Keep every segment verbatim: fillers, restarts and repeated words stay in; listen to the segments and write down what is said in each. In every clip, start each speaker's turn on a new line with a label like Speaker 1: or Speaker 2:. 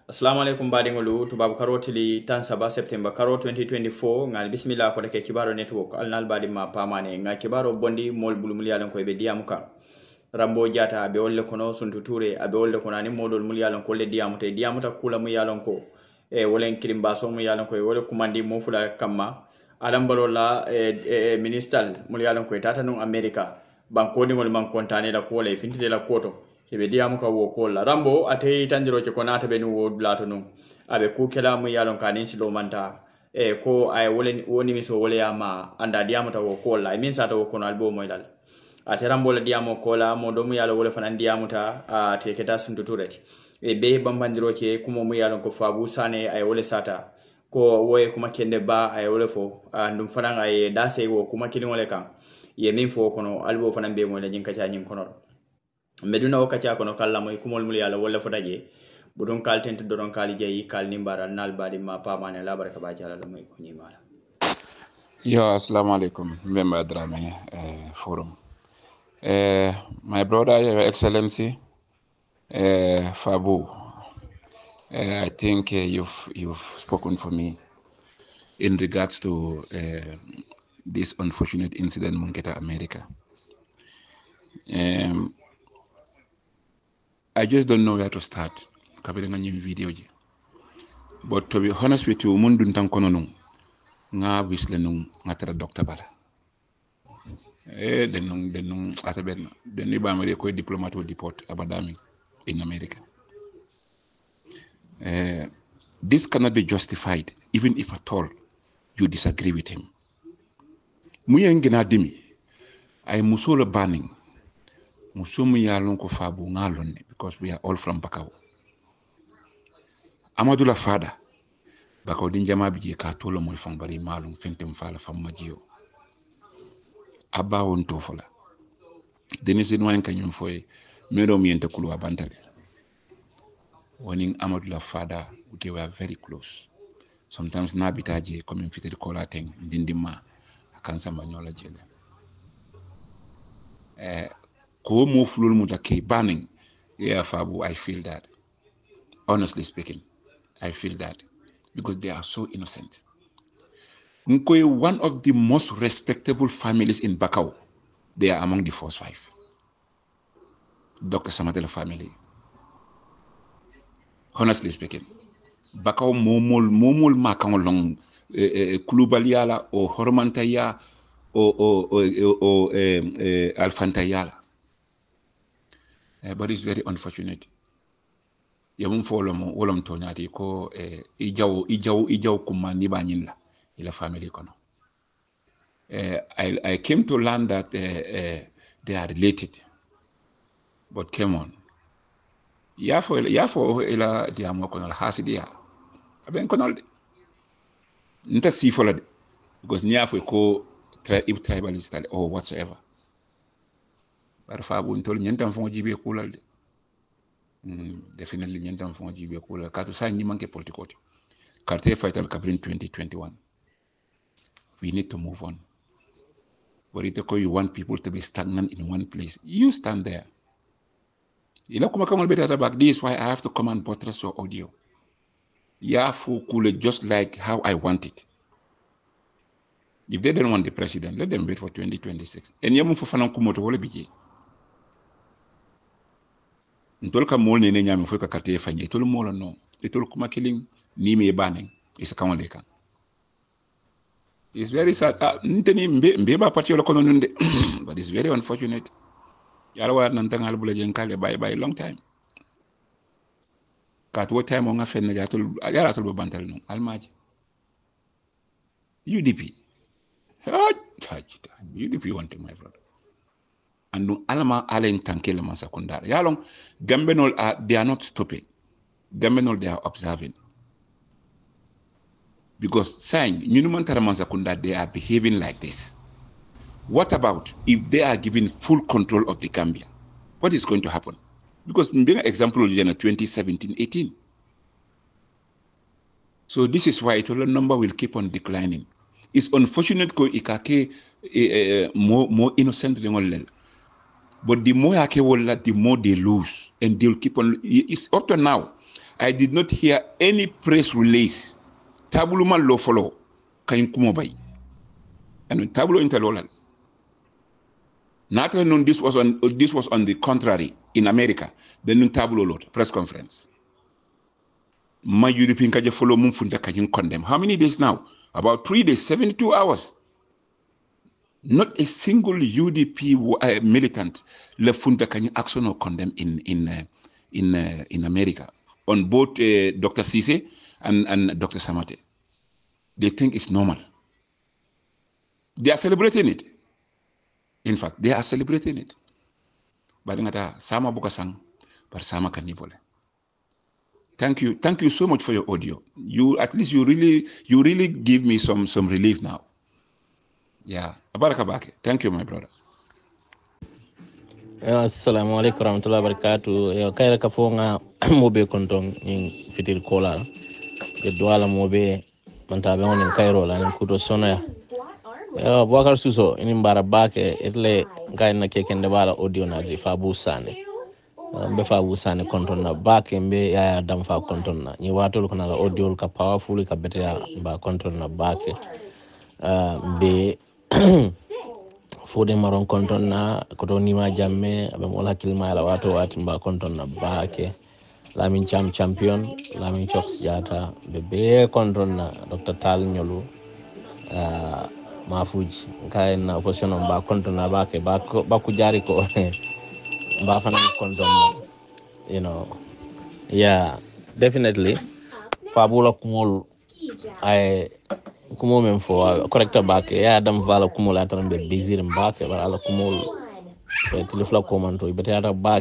Speaker 1: Assalamu alaikum badingolu tubabu karotili tan saba September karo twenty twenty-four ngal bismillah ko deke kibaro network alnal badi ma pamane nga kibaro bondi mol bulumul yalan ko be diamuka rambo jata be wolle kono suntu ture abe wolle kono ani modol mul yalan ko le diamuta diamuta kula mu yalan ko e wolen kirimba so mu yalan ko e wole kumandi mo fula kamma alam balola e, e ministal mul yalan ko tata non america banko dingol man kontane la ko le fintide la koto hebe diamu ka wo ko la rambo ate tanjiro ke konata be no wo blato no abe ku kela mu yalon kanin silo manta e ko ay wolen woni mi so wole ama anda diamu ta wo ko la min sa ta wo kono albo moy dal ate rambo la diamu ko la mo do mu yalo wole fanan diamu ta ate keta suntu tureti e be bambandiro ke kuma mu yalon ko fabu sane ay wole sata ko woye kuma kende ba ay wole fo andum fanan ay dase wo kuma kilin wole kan ye min fo kono albo fanan be mo la jinka cha nyin kono meduna wakati kono kala moy kumol mul yalla wala fodaje budon kal tentu doron kali jeyi kal nimbara nal badi ma pamane la baraka ba jala moy ko ni mala
Speaker 2: yo assalamu alaikum member drame uh, forum uh, my brother your excellency uh, Fabu uh, I think uh, you've you've spoken for me in regards to uh, this unfortunate incident Munketa America. um, I just don't know where to start. Kabirenga nyim video ji. But to be honest with you, mun dun tan kono nun. Nga wisle nun ngatra doctor bala. Eh den nun den nun ataben. Den ni ba me ko diplomat or deport abadami in America. Uh, this cannot be justified even if at all you disagree with him. Muya ngina dimi ay musola banning. Musumu yalon ko Fabu ngalonne because we are all from Bakau. Amadou la fada Bakau din jama bije ka tolo moy fam bari malum fentem fala fam majio. Abba won to fola. Denise no en kanyum foy mero mi ente kulu abantale. Woning Amadou la fada they were very close. Sometimes na bitaje comme fité de kola teng dindima akansa manyola jele. Eh Ko mo fulul mutake banning. Yeah, Fabu, I feel that. Honestly speaking, I feel that. Because they are so innocent. Nkoye, one of the most respectable families in Bakau, they are among the first five. Doctor Samadela family. Honestly speaking, Bakau momol momol makang long Kulubaliala or Hormantaya or or or, or uh, uh, Alfantayala. Uh, but it's very unfortunate. Yamun follow mo wolom tonyati ko eh, ijaw ijaw ijaw kumani banyin la ila family kono. Uh, I I came to learn that uh, uh, they are related. But come on. Yafo yafo ila diamo kono hasidia. Aben kono nta sifola de because nyafo ko tri tribalist or whatsoever. But Fabu ntol nyentam fongo jibe kulal de. Mm, definitely nyentam fongo jibe kulal. Kato sa nyi manke politikoti. Karte fighter kabrin twenty twenty-one. We need to move on. But it you want people to be stagnant in one place. You stand there. You know, come better back. This is why I have to come and buttress your audio. Yeah, for cool just like how I want it. If they don't want the president, let them wait for twenty twenty-six. And yamu for fanan kumoto wole bije. Ntolka mol ne nyame fo ka karte fanye tol mol no itol kuma killing ni me banning is kan leka. It's very sad. Ah, nteni mbe mbe ba parti kono nunde. But it's very unfortunate. Yara wa nan tangal bula jen kale bye bye long time. Kat what time on afen ya tol yara tol bantal no almaji. U D P. U D P wanting my brother. And no alama alen tankele masakundara. Yalong Gambenol are they are not stupid. Gambenol they are observing. Because saying Minumantara Masakunda they are behaving like this. What about if they are given full control of the Gambia? What is going to happen? Because being an example of twenty seventeen eighteen. So this is why it will number will keep on declining. It's unfortunate ko ikake more more innocent than but the more ake wala, the more they lose, and they'll keep on. It's up to now. I did not hear any press release. Tabulu man lo follow kany kumo bay. And tabulu interlolal. Not known this was on this was on the contrary in America. The nun tabulu lot press conference. My European kaja follow mum funta kany condemn. How many days now? About three days, seventy-two hours. Not a single U D P uh, militant le funta kany action or condemn in in uh, in uh, in America on both uh, Doctor Cisse and and Doctor Samate. They think it's normal. They are celebrating it. In fact, they are celebrating it. But ngata sama buka sang, but sama kanivole. Thank you, thank you so much for your audio. You at least you really you really give me some some relief now. Yeah, abarakabake. Thank you, my brother.
Speaker 3: Assalamu alaikum warahmatullahi wabarakatuh. Yo kaira kafonga mobe kontong in fitil kola. Ke duala mobe mantabe on in Cairo la in kudo sonoya. Yo Boubacar Suso in barabake etle gaina kekende bala audio na di Fabu Sane. Mbe Fabu Sane konton na bake mbe ya dam fa konton na. Ni watol kana audio ka powerful ka bete ya ba konton na bake. Uh, mbe Fode maron konton na koto nima jamme abe mola kilma la wato wati mba konton na bake Lamin Cham champion Lamin Choks jata bebe konton na Doctor Tal Nyolu uh, mafuji kai na opposition mba konton na bake bako baku jari ko mba fana konton na, you know. Yeah, definitely fabula kumol ay kumo men fo correcta back ya dam vala kumo la tan be bizir mbake bar ala kumo e telefla komanto be tata back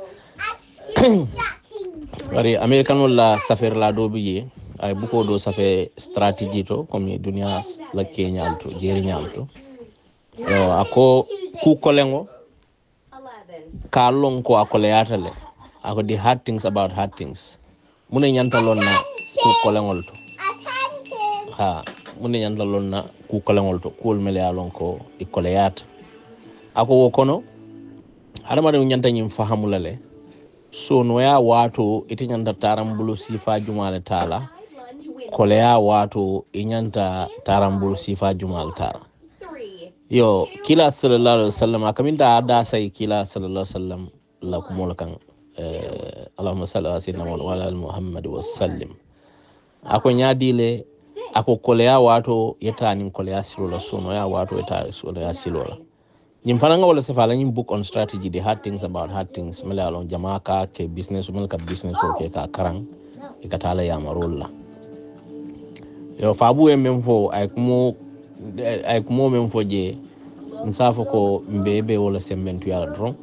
Speaker 3: bari americano la safer la do biye ay buko do safe strategy to comme dunia la Kenya alto jeri nyalto yo ako ku kolengo ka lon ko akole yatale ako the hard things about hard things mune nyantalon na ku kolengol to ha mun nyanda lonna ku kolengol to kul mele alon ko ikoleyat ako wokono hadama de nyanta nyim fahamulale so no ya wato iti nyanda tarambulu sifa jumale tala koleya wato inyanta tarambulu sifa jumal tara yo kila sallallahu alaihi wasallam akaminda ada sai kila sallallahu alaihi wasallam la kumol kan eh allahumma salli ala sayyidina wa ala muhammad wa sallim ako nyaadile ako koleya wato yeta nin koleya silola sono ya wato yeta soleya silola nyim fananga wala sefala nyim book on strategy the hard things about hard things mele alon jamaka ke business mele ka business o ke ka karang e katala ya marolla yo fabu e memfo ay kumo ay kumo memfo je nsafo ko mbebe wala sembentu yala dron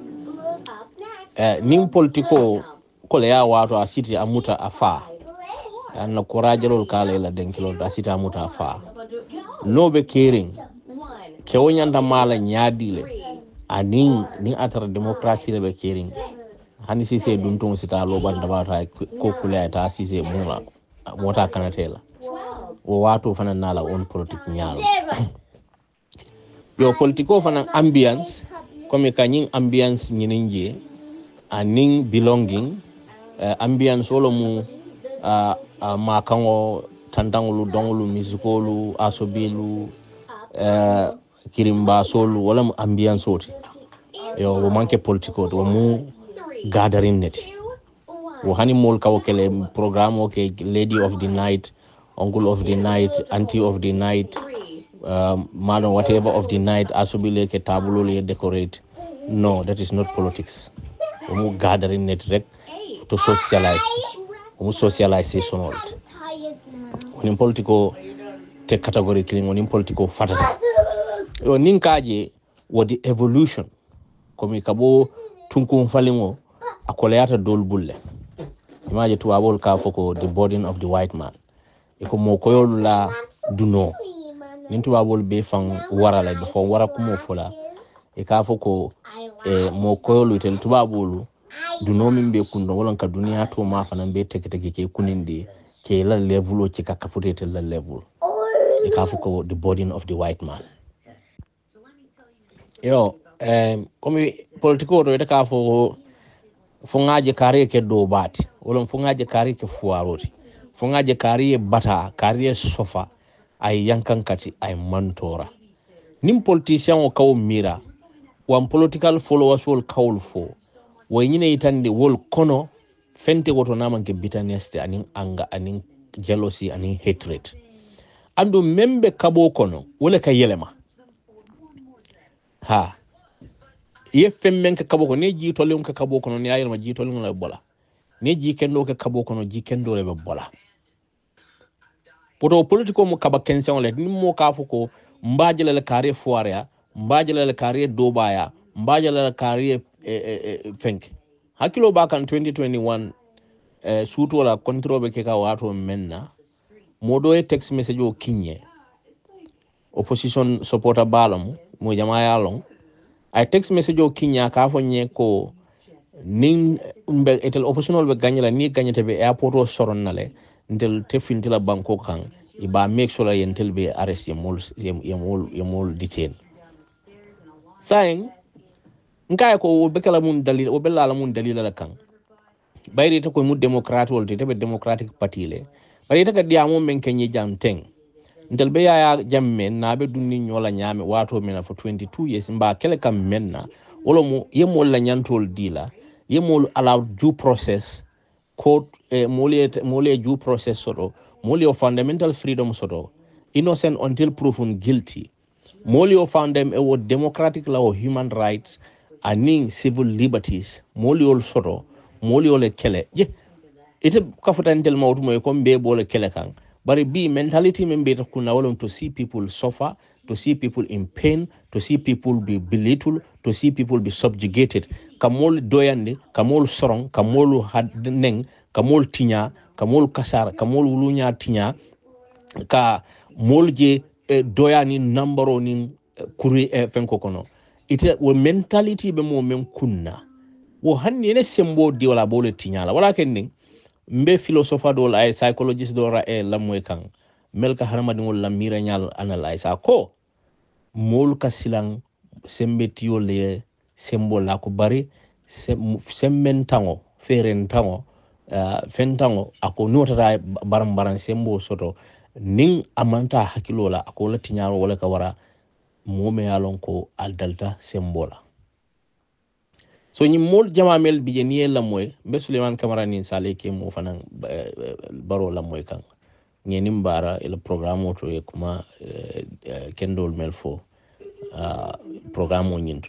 Speaker 3: eh nim politiko koleya wato asiti amuta afa anna courageol kala la denkilo da sita muta fa nobe caring ke wonyanda mala nyaadile anin ni atara democracy le be caring hani sise dum ton sita lo banda bata ko kula ta sise mula mota kanatela o wato fana nala on politique nyaalo yo politiko fana ambiance comme kanyin ambiance nyininje anin belonging uh, ambiance wolo mu uh, uh, makango tandangulu dongulu musicolu asobelu uh, kirimba solu wala mu ambiance oti yo wo manke politiko to mu gathering net wo hani mol kawo kele programme o ke lady of the night uncle of the night auntie of the night um, man whatever of the night asobile ke tableau le decorate no that is not politics wo mu gathering net rek to socialize wo mu socialization old woni politiko te category clean woni politiko fatata yo ninkaje wodi evolution komi kabo tunkum falingo akoleyata dolbulle imaje tuwabol ka foko the burden of the white man iko mo koyol la duno nin tuwabol be fan warala be fo wara kumo fola e ka foko e mo koyol tel tuwabolu duno min be kundo wala ka duniya to ma fanan be teke teke ke kuninde ke la level o cika ka futete la level e ka foko the burden of the white man yo um komi politiko to ita ka fo fongaje kare ke do bati wala fongaje kare ke fuaroti fongaje kare bata kare sofa ay yankankati ay mantora nim politicien o kaw mira wan political followers wol kawl fo way ñine itande wol kono fente woto namanke bitaneste anin anga anin jealousy anin hatred ando membe kabo kono wala ka yelema ha ye femmen ka kabo ko ne ji tolum ka kabo kono ne ayirma ji tolum la bola ne ji kendo ka kabo kono ji kendo le bola poto politiko mo kaba kension le ni mo ka fuko mbajele le kare foarea mbajele le kare dobaya mbajele le kare e, e, e, fenk hakilo ba kan twenty twenty-one eh, suto la kontrobe ke ka wato menna modo e text message o kinye opposition supporter balam mo jama yalong ay text message o kinya ka fo nye ko nin mbe etel opposition be ganyala ni ganyete be airport o soronnale ntel tefintila banko kan iba make sure yentel be arrest yemol yemol yemol detain sain nkay ko be kala mun dalil o be la mun dalil la kan bayri to ko mu democrat wol te be democratic party le bayri ta ka diamo men kenyi jam teng ntel be ya jamme na be dunni nyola nyame wato mena for twenty-two years mba kele kam menna wolo mu yemol la nyantol dila yemol allow due process court eh, mole mole due process soto mole of fundamental freedom soto innocent until proven guilty mole of found them a democratic law human rights and civil liberties mole ol soto mole ol kele je ite kafutantel mawtu moy ko be bole kele kan bari bi mentality men be kuna wolon to see people suffer, to see people in pain, to see people be belittled, to see people be subjugated. Kamol doyande, kamol sorong, kamol hadneng, kamol tinya, kamol kasar, kamol ulunya tinya, ka molje eh, doyani numbero ni eh, kuri eh, fenko kono. Ite wo mentality be mo men kunna. Wo hanni ne sembo di wala bole tinya la. Wala kenning. Mbe philosopher do la psychologist do ra e lamwe kan melka harmadi ngol la mira nyal analyze ko mol ka silang sembe tiyo le sembo la ko bari semmen tango feren tango uh, fentango ako notata baram baran sembo soto ning amanta hakilo la ako la tinyaro wala ka wara mome yalon ko aldalta sembola so ni mol jamamel bi ni la moy be Suleiman Camara ni sale ke mo fanan baro la moy kan ni nimbara el programme to e kuma kendol melfo programme nyinto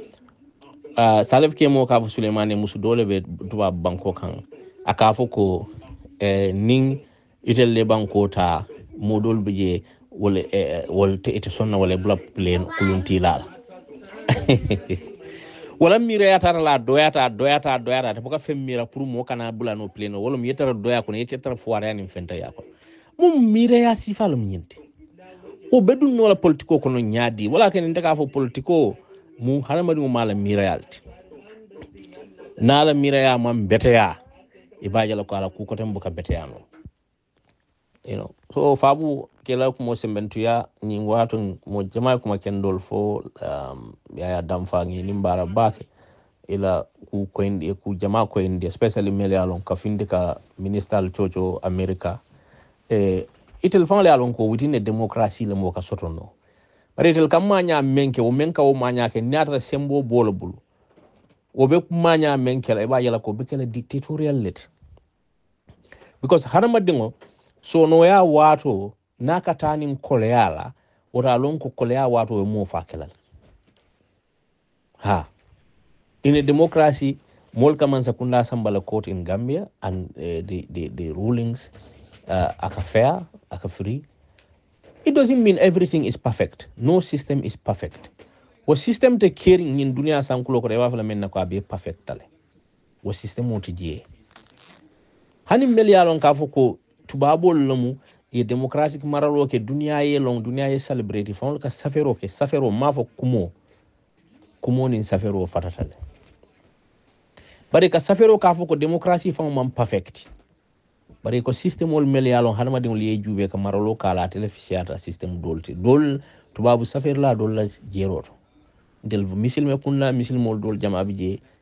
Speaker 3: uh, salef ke mo ka fu Suleiman musu dole be tuba banko kan aka fu ko eh, ning itel le banko ta modol bije wala eh, wala te ite sonna wala bla plane kulunti la wala mira ya tara la doyata doyata doyata te boka fem mira pour mo kana bula no pleno wala mi yetara doya ko yetara foire ya ni fenta ya ko mum mira ya sifalo nyinte o bedun no la politiko ko no nyaadi wala ken ndaka fo politiko mu halamadi mo mala mira yalti nala mira ya mam bete ya ibaje la ko ala ku ko tem boka bete ya no you know so fabu kela ko mo sembentu ya ni watu mo jama ko makendol fo um, ya ya damfa ngi limbara bake ila ku ko indi ku jama ko indi especially mele alon ka findika minister chocho America eh itel fan le alon ko within a democracy le mo ka sotono bari tel kam manya menke o menka o manya ke nyata sembo bolobul o be manya menke la ba yala ko be kala dictatorial let because harama dingo so no ya wato nakatanin koleala wata lonko kolea wato e mo fakelal ha in a democracy molka man sakunda sambala court in Gambia and uh, the, the the rulings uh, aka fair aka free. It doesn't mean everything is perfect. No system is perfect. What system te caring in dunia sankulo ko rewa fala men ko be perfect tale wo system o tijie hani meli alon ka foko tubabol lamu e democratic maralo ke dunia ye long dunia ye celebrate fon ka safero ke safero mafo kumo kumo ni safero fatatale bare ka safero ka foko democracy fon mam perfect bare ko system ol meli alon hanama de ol ye jube ka maralo kala telefisiata system dolti dol tubabu safer la dol la jeroto del misil me kunna misil mol dol jama bije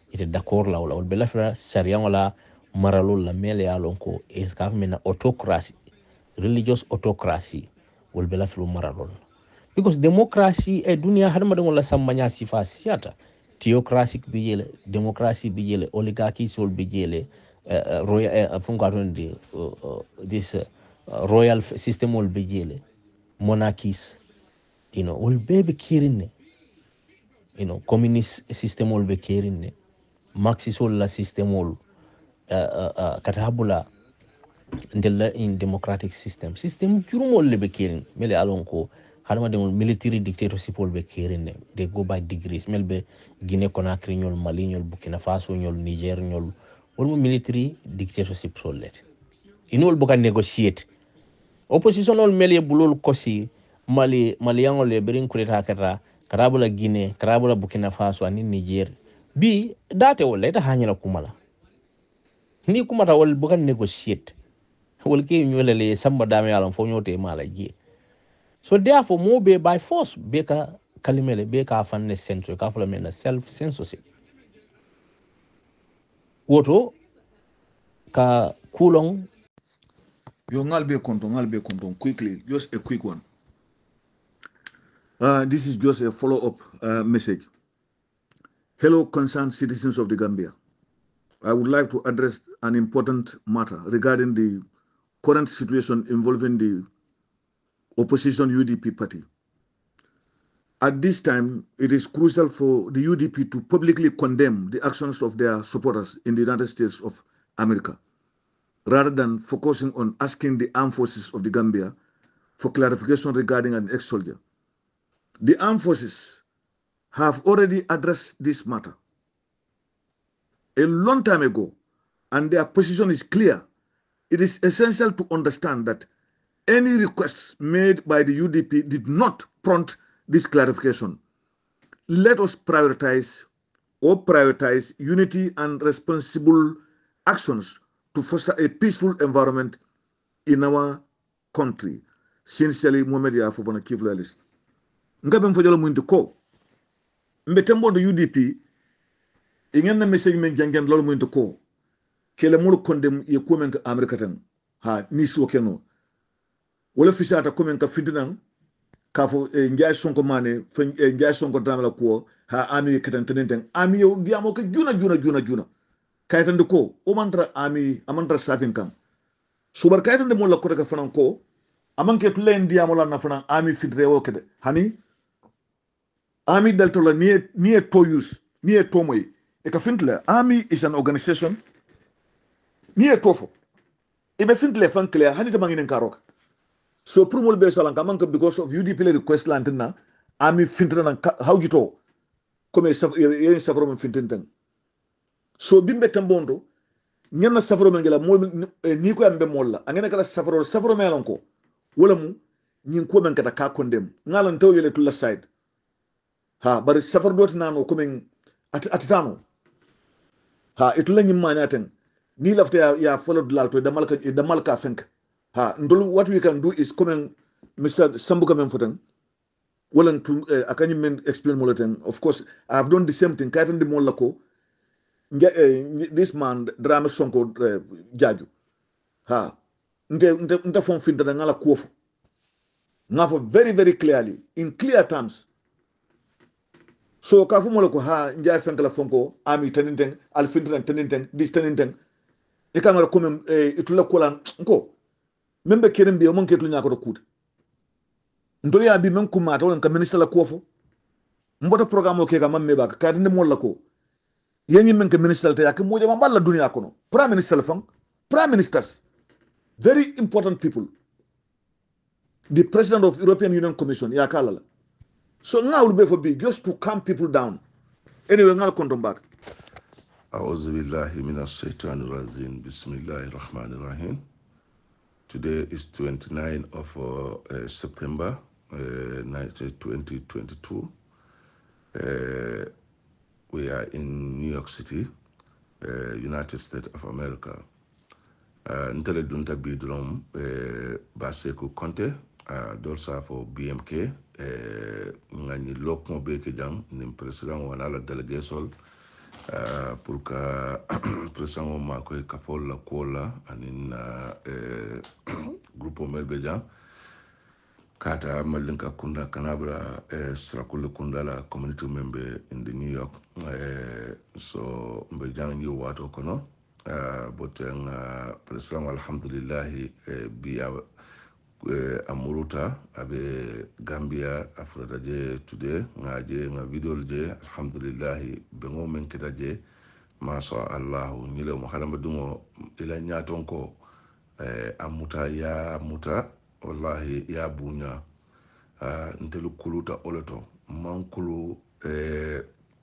Speaker 3: ite d'accord la wala wol be lafira sharia wala maralol la mele ya lon ko is ka mena autocracy religious autocracy wol be lafilo maralol because democracy e dunia hadama de wala sambanya sifa siata theocracy bi yele democracy bi yele oligarchy sol bi yele uh, royal uh, funga ronde uh, uh, this uh, royal system wol bi yele monarchies you know wol bebe kirinne you know communist system wol be kirinne marxist wol la system wol uh, uh, uh, katabula ndella in democratic system system jurumol le be kirin mele alon ko hadama de military dictatorship wol be kirin they go by degrees melbe Guinea Conakry ñol Mali ñol Burkina Faso ñol Niger ñol wol military dictatorship sol let inol boka negotiate opposition ol mele bulol kosi Mali Malian le berin kureta kata karabula Guinea karabula Burkina Faso ani Niger bi date wol eta hanyala kumala ni kumata wol boka negotiate wol ke ñole le samba dame yalan fo ñote mala ji so therefore mo be by force be ka kalimele be ka fanne centre ka fala men self censorship woto ka kulong
Speaker 4: yo ngal be konton ngal be konton quickly just a quick one uh, this is just a follow up uh, message. Hello concerned citizens of the Gambia, I would like to address an important matter regarding the current situation involving the opposition U D P party. At this time, it is crucial for the U D P to publicly condemn the actions of their supporters in the United States of America, rather than focusing on asking the armed forces of the Gambia for clarification regarding an ex-soldier. The armed forces have already addressed this matter a long time ago, and their position is clear. It is essential to understand that any requests made by the U D P did not prompt this clarification. Let us prioritize or prioritize unity and responsible actions to foster a peaceful environment in our country. Sincerely, Mohamed Yafofana Kivlalis. Ngabe mfojolo mwintu ko. Mbetembo do U D P, ingena message men jangen lolo mwintu ko. Kele mulu kondem ye kumen ka Amerika ten. Ha, nisu okeno. Wala fisata kumen ka findinan, kafo e njay sonko mane, e njay sonko dramela kuo, ha ami keten tenenten. Ami yo diamo ke juna juna juna juna. Kaitan de ko, o mantra ami, amantra safin kan. Subar kaitan de mola kore ka fanan ko, amanke tulen diamo la na fanan ami fidre o kede. Hani, ami deltola niye, niye to use, niye to moy. E ka fintle, ami is an organization, niye tofo. E be fintle fan clear, hani te manginen karok. So prumol be salan kamanka because of U D P le request lantina, ami fintle nan how you to, come yen safro men fintinten. So bimbe tambondo, nyana safro men gela mol ni ko ambe molla, angene kala safro safro men lanko. Wala mu nyin ko men kata ka condemn. Ngalan taw yele to la side. Ha bari safar doti nano komen atitano ha itula nyim manyaten ni lafta ya, ya follow dulal to damal ka damal ka fenk ha ndol what we can do is komen Mister Sambuka men foten wala to uh, akany men explain molaten. Of course I have done the same thing kaytan di molako uh, this man drama sonko uh, jaju ha nte nte nte fon fin da ngala kuofu ngafo very very clearly in clear terms. So kafu molako ha njay fenkala fonko ami teninteng al fintren teninteng dis teninteng e kangara komem e itula kolan nko membe keren bi o mon ketul nyako do kut ndoli ya bi men kuma to ka ministre la kofo mboto programme o ke ga mamme ba ka tinde molako yenyi men ka ministre ta yak moje ma balla dunya kono prime minister fang prime ministers very important people, the president of European Union Commission ya kalala. So now will be for big just to calm people down. Anyway, I'll come back.
Speaker 5: أعوذ بالله من الشيطان الرجيم بسم الله الرحمن الرحيم. Today is twenty-ninth of uh, uh, September uh, twenty twenty-two. Uh, we are in New York City, uh, United States of America. Ntele dunta bidrom Baseku Conte dorsa for B M K ngani lokmo be ke jang nim president wana la delegation uh, pour que président o ma koy kafol la kola anin uh, eh, groupe melbe jang kata malinka kunda kanabra eh, strakule kunda la community member in the New York eh, so mbe jang yu wato kono uh, but uh, president alhamdulillah eh, biya eh, amuruta abe Gambia afrada je today ngaje nga video je alhamdulillah bengo men kita je masha Allah nyile mo halamba dungo ila nyaton ko eh, amuta ya muta wallahi ya bunya uh, ntelu kuluta oleto mankulu eh,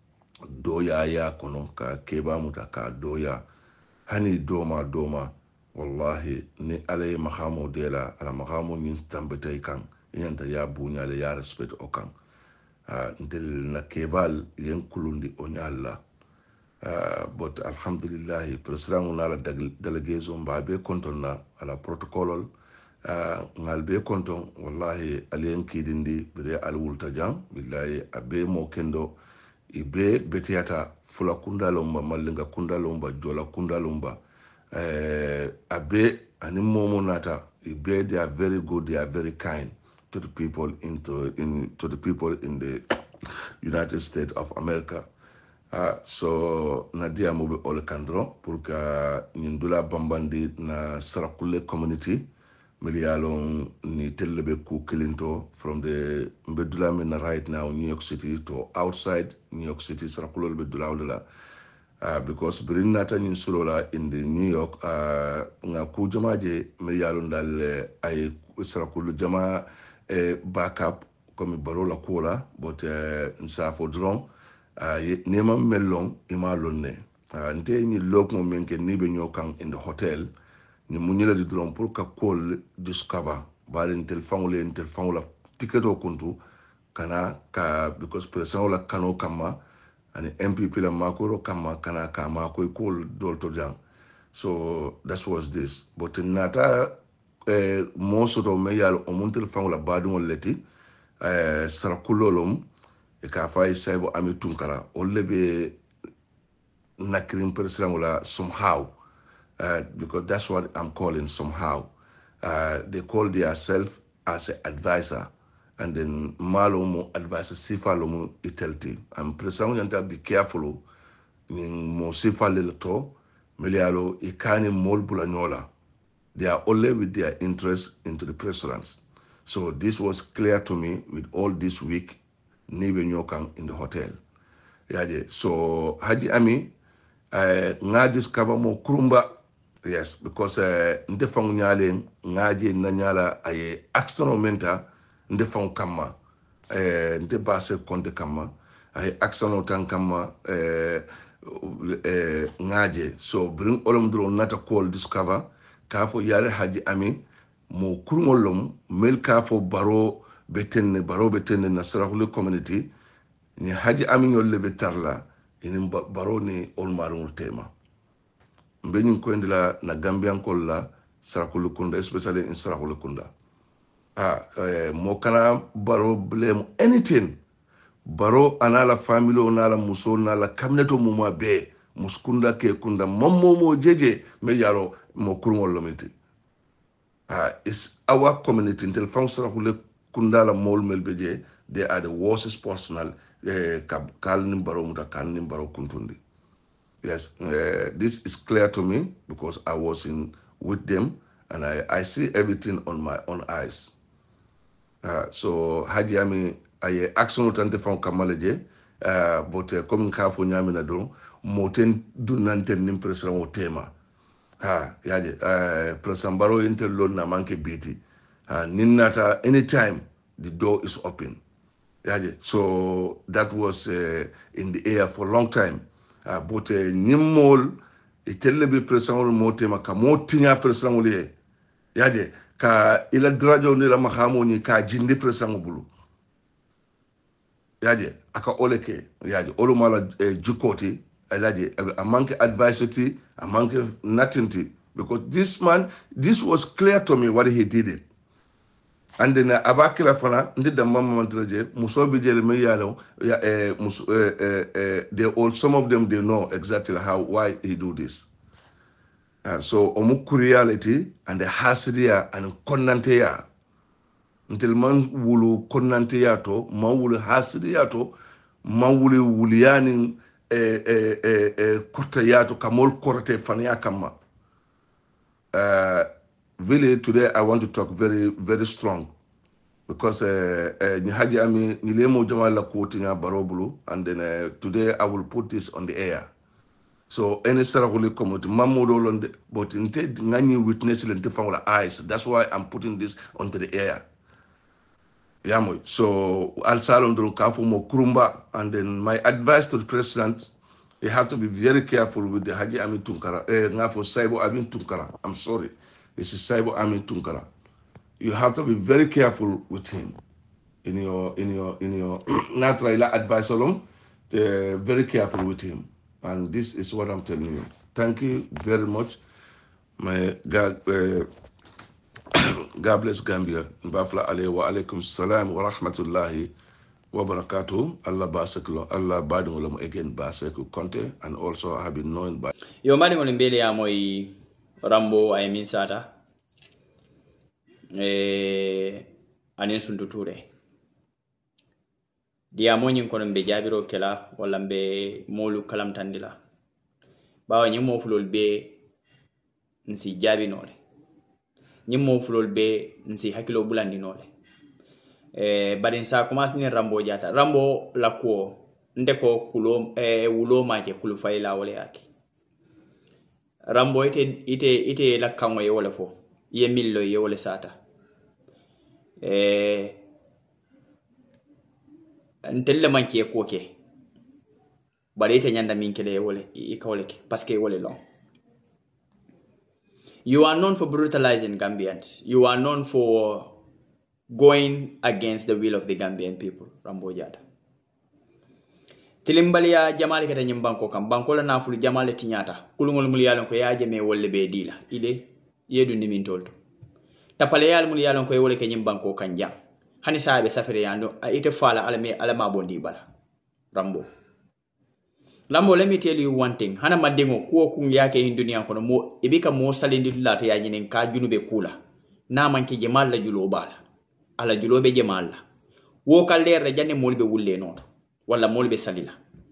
Speaker 5: doya ya kono ka keba muta ka doya hani doma doma wallahi ni alay mahamo dela ala mahamo min tambetay kan yanta ya bunya le ya respect o kan uh, ntel na kebal yen kulundi o nyalla uh, but alhamdulillah president nala delegation ba be konton na ala protocolol uh, ngal be konton wallahi aliyen kidindi bire al wulta jang billahi abe mo kendo ibe betiata fula kundalomba malinga kundalomba jola kundalomba uh, abe ani momo nata ibe they are very good, they are very kind to the people into in to the people in the United States of America. Uh, so nadia mobe ole kandro pour que nyindula bambandi na sarakule community milialon ni telebe ku kilinto from the bedula min right now New York City to outside New York City sarakule bedula wala uh, because brin nata nyin sulola in the New York uh, nga ku jamaje milialon dal ay sarakulu jama eh, backup comme barola kola but uh, nsafo dron uh, nema melong ima lonne uh, nte ni lok mo menke ni be nyokan in the hotel ni munyela di dron pour ka call discover bari ntel fangule ntel fangula tiketo kuntu kana ka because person la kano kama ani M P P la makoro kama kana kama ko call dolto jang so that was this but nata eh, most of me yal omuntel fangula badu leti eh, sarakulolom e ka fay saybo ami tunkara o lebe nakrim president wala somehow uh, because that's what I'm calling somehow uh, they call themselves as an advisor and then malo mo advisor sifa lo mo itelti and president yanta be careful ni mo sifa le to melialo ikani mol bulanyola they are only with their interest into the presidents. So this was clear to me with all this week Nibe Nyokang in the hotel. Yeah, so Haji Ami, uh, nga discover mo kurumba, yes, because nde fangu nyale ngaje nanyala aye external mentor nde fangu kama, uh, nde base konte kama, aye external tan kama, uh, uh, ngaje. So bring all of them not a call discover. Kafo yare Haji Ami mo kurungolom mel kafo baro betenne baro betenne na sarahule community ni Haji Ami nyolle betarla ini baro ni olmarul tema mbeni ko ndila na Gambian kolla sarakulu kunda especially in sarakulu kunda ah eh, mo kana baro blame anything baro anala family onala muso nala kamneto muma be muskunda ke kunda mommo mo jeje me yaro mo kurngol lomiti uh, it's our community until functional hule kundala mol melbeje they are the worst personal eh, kal nimbaro muta kal nimbaro kuntundi yes uh, this is clear to me because I was in with them and I, I see everything on my own eyes uh, so Haji Ami aye action tante fon kamaleje uh, but uh, comme kafo nyami na don moten dunante nimpression o tema ha yaje uh, president baro interlo na manke biti uh, ninata anytime the door is open yaje so that was uh, in the air for a long time uh, but uh, nimol itelle bi president mo tema ka mo tinya president le yaje ka ila drajo ni la mahamo ni ka jindi president bulu yaje aka oleke yaje olu mala eh, jukoti yaje a manke adversity a manke nothing because this man this was clear to me what he did it and then abakila fana ndi da mama mantraje muso bi jele me yalo ya eh, muso, eh, eh, eh, they all some of them they know exactly how why he do this. Uh, so omuku reality and the hasidia and konnanteya until man wulu konnanteya to man wulu hasidia to man wulu wuliyani eh, eh, eh, eh, kurta to kamol korte fanya kama. Uh, really today I want to talk very very strong because ni haji ami nilemo jamaa la kuotinya barobulu and then uh, today I will put this on the air. So any sarakuli community mamudo londe but inte ngani witness lente fangula eyes. That's why I'm putting this onto the air. Yamoy. So Al Salom Dron Kafu Mo Kurumba, and then my advice to the president, you have to be very careful with the Haji Amin Tunkara. Eh, ngafo Saibo Amin Tunkara. I'm sorry. This is Saibo Amin Tunkara. You have to be very careful with him. In your in your in your Natraila advice alone, uh, very careful with him. And this is what I'm telling you. Thank you very much. My God, uh, God bless Gambia. Mbafla alayhi wa alaikum salam wa rahmatullahi wa barakatuh. Allah baseklo. Allah badingolamo again baseku Conte, and also I have been known by.
Speaker 1: Yo badingol mbele ya moy Rambo ay min sata. Eh, anin suntu ture. Dia moñin kono be jabiro kela wala be molu kalam tandila bawa ñi mo fulol be nsi jabi nole ñi mo fulol be nsi hakilo bulandi nole eh badin sa commence ni Rambo jata Rambo la ko ndeko kulo eh wulo maje kulu fayla wala yake Rambo ite ite ite la kango ye wala fo ye millo ye wala sata eh ntelle manki ko ke bare te nyanda min kele wole e kawle ke parce que wole long. You are known for brutalizing Gambians. You are known for going against the will of the Gambian people. Rambo Jata tilimbalia jamali kata nyimbanko kam banko la nafulu jamale tinyata kulungol muliyalon ko yaaje me wolle be dila ide yedu ni min tolto tapale yal muliyalon ko wole ke nyimbanko kanja hani saabe safere yando ite fala alame alama bondi bala Rambo Lambo, let me tell you one thing. Hana madengo kuo kungyake in dunia kono mo ibika mo salindi lata ya nyinen ka junube kula na manki jemal la julo bala ala julo be jemal la wo kalere janne molbe wulle noto wala molbe salila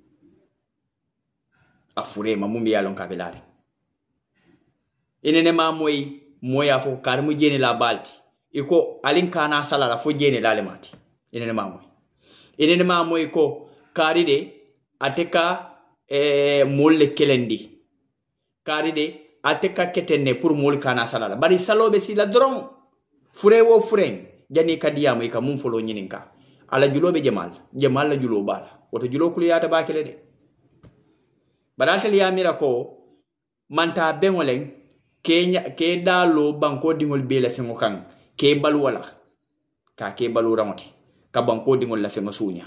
Speaker 1: afure mamumbi yalon kabelari inene ma moy moya fo karmu jeni la balti iko alin kana salala fo jeni la lemati inene ma moy inene ma moy ko karide ateka e molle kelendi karide ateka ketenne pour mol kana salala bari salobe sila dron fure wo fure jani kadiya moy ka mum folo nyininka ala julobe jemal jemal la julo bala woto julo kuliyata bakele de badal ya mira ko manta bengolen ke ke dalo banko dingol be la fengo kan ke balu wala ka ke balu ramoti ka banko dingol la fengo sunya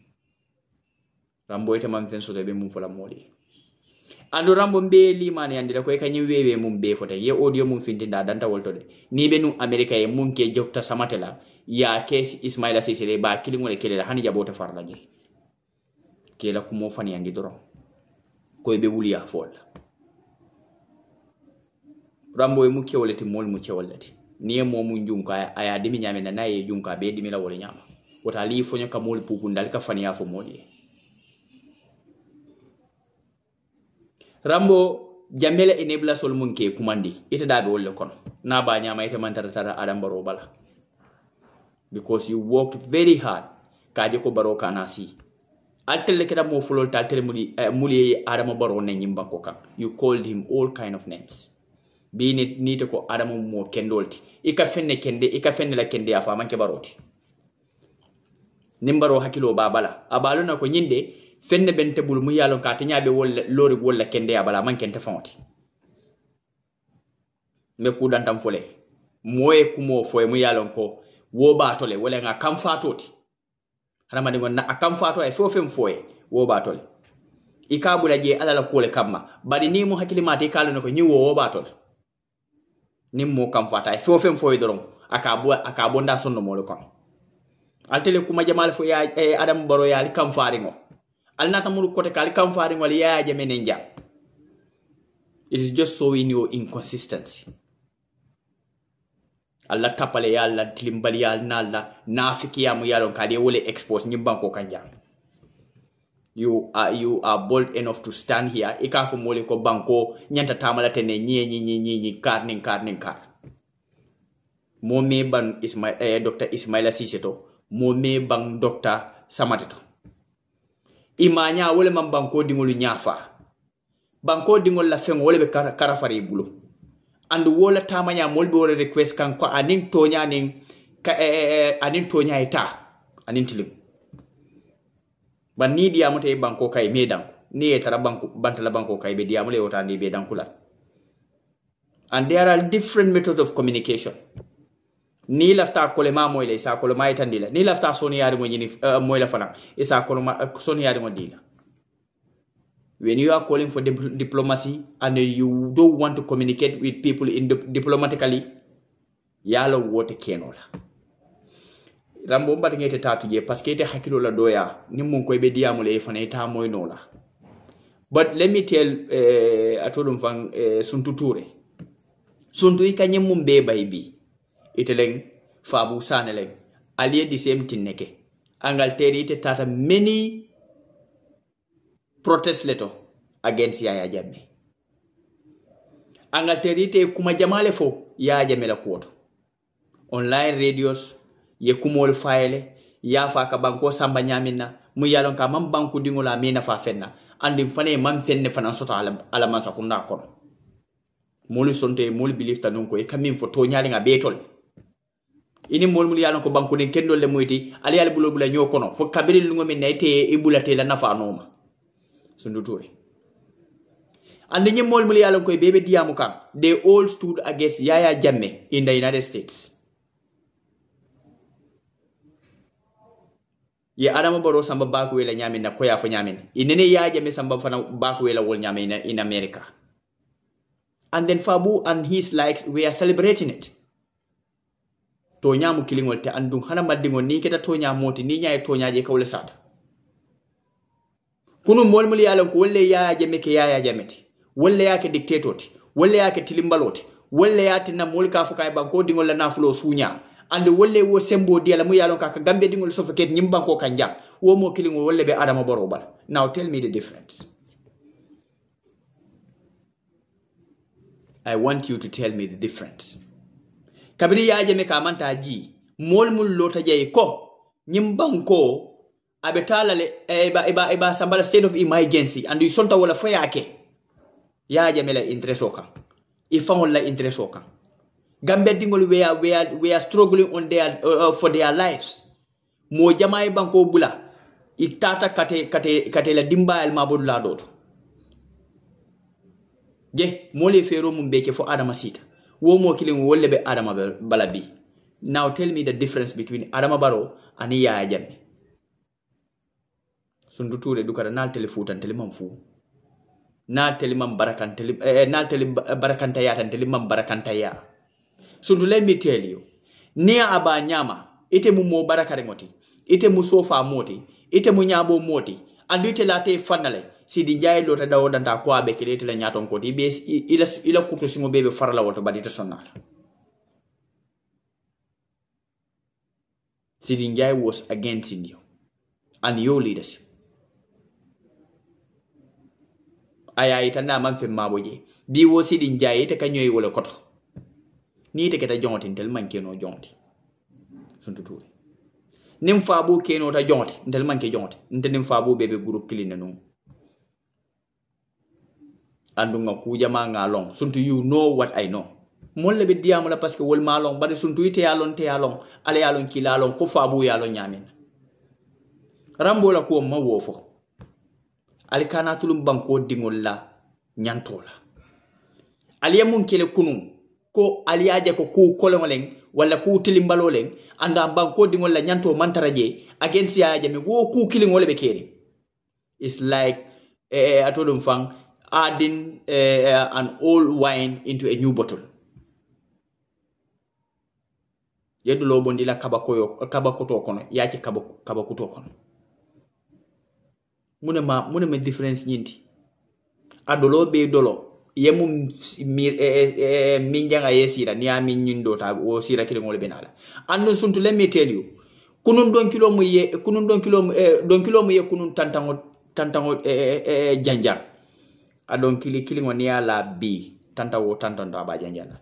Speaker 1: Rambo ite man fen so be mum fola moli ando Rambo be limani andira ko e kanyi wewe mum be fota ye audio mum fintinda danta wolto de ni be nu America e mum ke jokta samatela ya kes Ismaila Sisere ba kilingole kelela hani jabota farla je kela kumo fani andi doron ko be wuliya fol Rambo e mu kewolati mol mu kewolati ni mo mu njunka aya dimi nyame na naye junka be dimi la wole nyama wota li fonyo ka mol pupundal ka fani afo moli Rambo jamela enabla sol mun ke kumandi ita dabe wolle kono na ba nyama ita man tara adam baro bala because you worked very hard kaje ko baro kana si altelle keda mo fulol tal tele muli uh, muli adam baro ne nyimba ko kan you called him all kind of names bi ni nite ko adam mo kendolti ika fenne kende ika fenne la kende afa manke baroti nimbaro hakilo babala abaluna ko nyinde fenne bente bul mu yalon ka tanyaabe wol lori wol kende abala man kente fonti me ku dantam fole moye kumo foye mu yalon ko wo batole wala nga kam fatoti hana mande ngona akam fato e fofem foye wo batole ikabula je alala kole kamma badi ni mu hakili mate kala ko nyi wo batole nim mo kam fata fo fem fo doron aka bo aka bonda sonno mo le kon altele kuma jamal fo ya e adam baro ya kam faringo alnata muru kote kal kam faringo ya jame nenja. It is just showing your inconsistency. Allah tapale ya Allah tilimbali ya Allah nafiki ya mu yalon kade wole expose nyimbanko kanja. You are you are bold enough to stand here. Ika fo mole ko banko nyanta tamala tene nyi nyi nyi nyi nyi kar nin kar nin kar. Mo me ban Ismail eh, Doctor Ismaila Siseto, mo me ban Doctor Samateto. Imanya wole man banko dingolu nyafa. Banko dingol la feng wole be kar karafari bulo. Andu wola tamanya molbe wole request kan ko anin tonya nin ka eh, anin tonya eta anin tilim. Ban ni diamu te banko kay medan ni etara banko bantala banko kay be diamu le wotandi be dankula. And there are different methods of communication. Ni lafta kolema moyle isa kolema itandila ni lafta soni yari mo nyini uh, moyle fana isa kolema uh, soni yari mo dila. When you are calling for dip diplomacy and you don't want to communicate with people in diplomatically, yalo wote kenola. Rambo mbati ngete tatu je paske ite hakilo la doya ni mun ko be diamu le fana ita moy nola. But let me tell uh, atodum fan uh, Suntu Ture. Suntu ikanye mumbe baibi. Iteleng fabu saneleng aliye the same thing neke. Angalteri ite tata many protest letter against Yaya Jammeh. Angalteri ite kuma jamale fo Yaya Jammeh la kuoto. Online radios ye kumol file ya fa ka banko samba nyamina mu yalon ka mam banku dingola mena fa fenna andi fane mam fenne fana sota ala ala mansa kunda kono molu sonte molu believe tanun ko e kamin fo to nyaali nga betol ini mol mul yalon ko banku den kendo le muyti ali ali bulo bula nyokono fo kabiri lungo min nayte e bulate la nafa noma Suntu Ture andi nyim mol mul yalon ko bebe diamu kan they all stood against Yaya Jammeh in the United States. Ye Adama Barrow samba baku wela nyamin na koya fo nyamin inene Yaya Jammeh samba fana baku wela wol nyamin in America. And then Fabu and his likes we are celebrating it. Tonya mu kilingol te andung hana madingo ni keta tonya moti ni nyaay tonya je kawle sada. Kunu mol mul yalon ko wolle Yaya Jammeh ke Yaya Jammeh ti wolle yake dictator ti wolle yake tilimbaloti wolle yati na mol ka fuka banko dingol la nafulo sunya and wolle wo sembo diala mu yalon ka ka gambe dingol suffocate nyim banko kanja wo mo kilingo wolle be Adama Barrow bal. Now tell me the difference. I want you to tell me the difference. Kabiri Yaya Jammeh ka manta ji mol mul lota jay ko nyim banko abetala le eba eba eba sambala state of emergency and you sonta wala fayake Yaya Jammeh la interest oka ifangol la interest oka gambe dingol we are we are we are struggling on their uh, for their lives mo jamaay banko bula itata kate kate kate la dimba el mabud la doto je mole fero mum beke fo Adama Sita wo mo kilin wolle be Adama balabi. Now tell me the difference between Adama Barrow and Yaya Jammeh. Suntu Ture dukara nal telefutan telimam fu nal telimam barakan tele eh, nal tele barakanta ya tan telimam barakanta ya. Suntu, let me tell you nia aba nyama ite mu mo barakare moti ite mu sofa moti ite mu nyabo moti andu ite late fanale Sidi Njie lota dawo danta ko abe kele ite la nyaton ko di be ila ila kuto simo bebe farala woto badita sonal. Sidi Njie was against you and your leadership. Aya itanda man fe maboje bi wo Sidi Njie ite kanyoy wala koto ni te keta jonti tel man keno jonti Suntu Ture nim Fabu keno ta jonti tel man ke jonti nte nim Fabu bebe group kiline no andunga ku jama nga long Suntu, you know what I know molle be diamu la parce que wol ma long bade Suntu ite yalon te yalon ale yalon ki lalon ko Fabu yalon nyamin rambo la ko ma wofo ali kana tulum banko dingol la nyantola ali mun kele kunum ko aliaje ko ku kolongoleng wala ku tilimbalolen anda banko dingol la nyanto mantaraje against Yaya Jammeh wo ku kilingol be keri. It's like eh, atodum fang adding eh, an old wine into a new bottle. yedu lo bondi la kaba koyo kaba koto kono yaci kaba kaba koto kono mune ma mune me difference nyinti adolo be dolo yemu mi e e minjanga yesira ni ami nyindo ta o sira kile ngol benala ando suntu let me tell you kunun don kilo mu ye kunun don kilo mu e don kilo mu ye kunun tantango tantango e e janjar adon kili kili ngoni ala bi tantawo tantanto aba janjana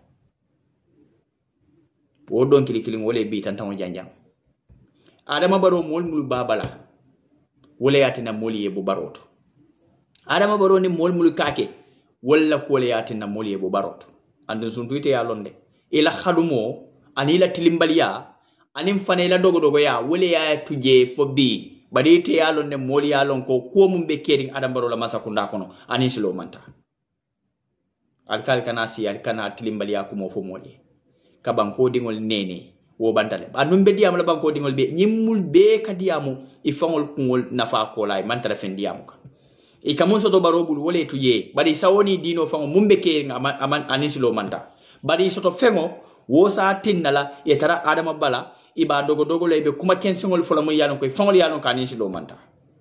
Speaker 1: wo don kili kili ngole bi tantango janjang adama baro mol mulu babala wole yatina moli ye bu baroto adama baro ni mol mulu kake wala kole yatina moli ye bu baroto ando suntu ite ya londe ila khadumo anila tilimbaliya anim fanela dogo dogo ya wole ya tuje fo bi bari ite ya londe moli ya lon ko ko mum be kering adama baro la masakunda kono ani silo manta alkal kana si alkana tilimbaliya ko mo fo moli ka banko dingol nene wo bantale andum be diam la banko dingol be nyimul be kadiamu i fangol kungol nafa ko lay mantara fen diamu ka e kamon soto barobul wole tuje bari sawoni dino fango mumbe ke aman, aman anisilo manta bari soto fengo wo sa tinnala e tara adama bala iba dogo dogo lebe kuma kensingol fola mo yalon ko fangol yalon ka anisilo manta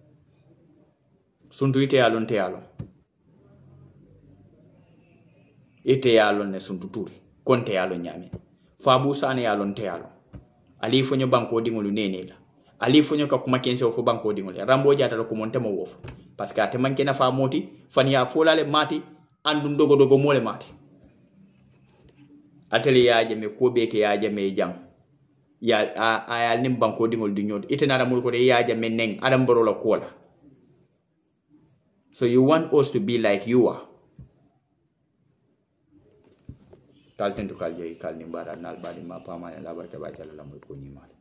Speaker 1: suntu ite yalon te yalon ite yalon ne suntu turi konte yalon nyame fabu sane yalon te yalon ali fonyo banko dingolu nene la ali fonyo ka kuma kense fo banko dingol rambo jata ko monte mo wof parce que ate manke na fa moti fani ya folale mati andun dogo dogo mole mati ateli yaaje me ko be ke yaaje me jang ya a ayal nim banko dingol di nyod itena ramul ko de yaaje me neng adam borola kola so you want us to be like you are tal tentu kalje kal ni bara nal badi ma pa ma la barka ba jalla la mo ko nyima